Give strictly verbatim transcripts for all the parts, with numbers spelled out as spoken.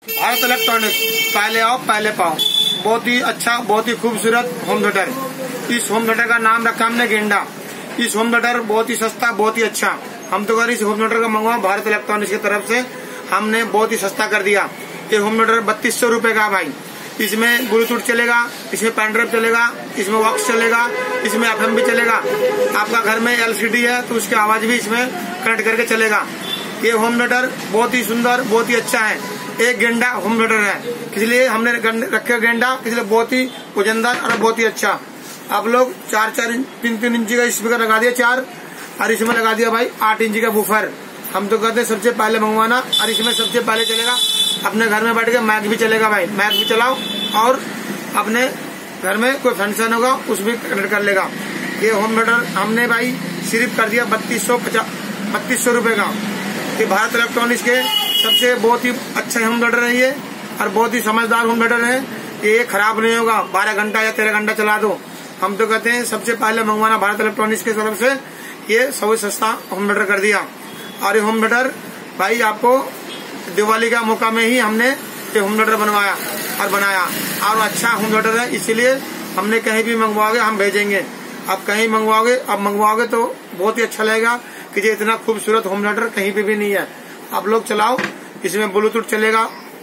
Bharat electronics, पहले आओ पहले पाओ। बहुत ही अच्छा, बहुत ही खूबसूरत होम थिएटर। इस होम थिएटर का नाम रखा हमने गेंडा। इस होम थिएटर बहुत ही सस्ता, बहुत ही अच्छा। हम तो अगर इस होम थिएटर का मंगवाओ भारत इलेक्ट्रॉनिक्स की तरफ से हमने बहुत ही सस्ता कर दिया। ये होम थिएटर बत्तीस सौ रूपये का भाई। इसमें ब्लूटूथ चलेगा, इसमें पेन ड्राइव चलेगा, इसमें वॉक्स चलेगा, इसमें एफ एम भी चलेगा। आपका घर में एल सी डी है तो उसकी आवाज भी इसमें कनेक्ट करके चलेगा। ये होम थिएटर बहुत ही सुंदर, बहुत ही अच्छा है। एक गेंडा होम थिएटर है, इसलिए हमने रखे गेंडा, इसलिए बहुत ही वजनदार और बहुत ही अच्छा। आप लोग चार चार तीन तीन इंची का स्पीकर लगा दिया चार, और इसमें लगा दिया भाई आठ इंची का बूफर। हम तो कहते हैं सबसे पहले मंगवाना, और इसमें सबसे पहले चलेगा अपने घर में बैठ के मैक भी चलेगा भाई। मैक भी चलाओ और अपने घर में कोई फंक्शन होगा उस भी कनेक्ट कर लेगा। ये होम थिएटर हमने भाई सिर्फ कर दिया बत्तीस सौ पचास बत्तीस सौ रूपये का। ये भारत इलेक्ट्रॉनिक्स के सबसे बहुत ही अच्छा होम थिएटर है ये, और बहुत ही समझदार होम थिएटर है। ये खराब नहीं होगा, बारह घंटा या तेरह घंटा चला दो। हम तो कहते हैं सबसे पहले मंगवाना भारत इलेक्ट्रॉनिक्स की तरफ से। ये सबसे सस्ता होम थिएटर कर दिया। और ये होम थिएटर भाई आपको दिवाली का मौका में ही हमने ये होम थिएटर बनवाया और बनाया, और अच्छा होम थिएटर है। इसीलिए हमने कहीं भी मंगवाओगे हम भेजेंगे। आप कहीं मंगवाओगे, अब मंगवाओगे तो बहुत ही अच्छा लगेगा कि ये इतना खूबसूरत होम थिएटर कहीं पे भी नहीं है। आप लोग चलाओ, इसमें ब्लूटूथ चलेगा,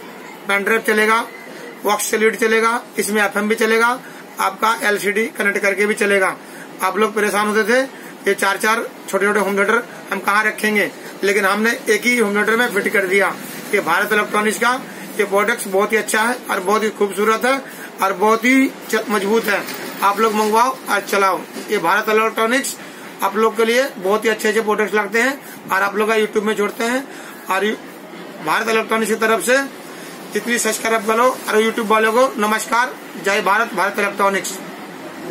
पेन ड्राइव चलेगा, वॉक्स एलईडी चलेगा, इसमें एफ एम भी चलेगा, आपका एल सी डी कनेक्ट करके भी चलेगा। आप लोग परेशान होते थे ये चार चार छोटे छोटे होम थिएटर हम कहाँ रखेंगे, लेकिन हमने एक ही होम थिएटर में फिट कर दिया। ये भारत इलेक्ट्रॉनिक्स का ये प्रोडक्ट बहुत ही अच्छा है और बहुत ही खूबसूरत है और बहुत ही मजबूत है। आप लोग मंगवाओ और चलाओ। ये भारत इलेक्ट्रॉनिक्स आप लोग के लिए बहुत ही अच्छे अच्छे प्रोडक्ट्स लगते हैं और आप लोग का यूट्यूब में जोड़ते हैं। और भारत इलेक्ट्रॉनिक्स की तरफ से जितनी सब्सक्राइब करो और यूट्यूब वालों को नमस्कार। जय भारत, भारत इलेक्ट्रॉनिक्स।